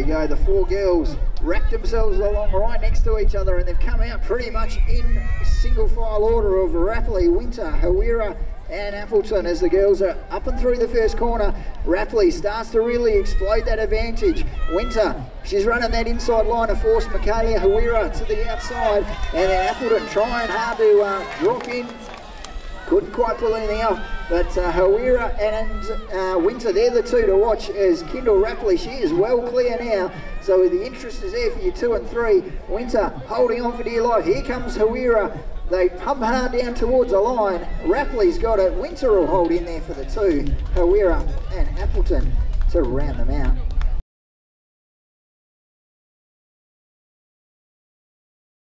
go. The four girls wrapped themselves along right next to each other, and they've come out pretty much in single file order of Rapley, Winter, Hawira and Appleton as the girls are up and through the first corner. Rapley starts to really explode that advantage. Winter, she's running that inside line of force. Michaela Hawira to the outside, and then Appleton trying hard to drop in. Couldn't quite pull anything off, but Hawira and Winter, they're the two to watch as Kindle Rapley, she is well clear now. So the interest is there for you 2 and 3. Winter holding on for dear life. Here comes Hawira. They pump hard down towards the line. Rapley's got it. Winter will hold in there for the 2. Hawira and Appleton to round them out.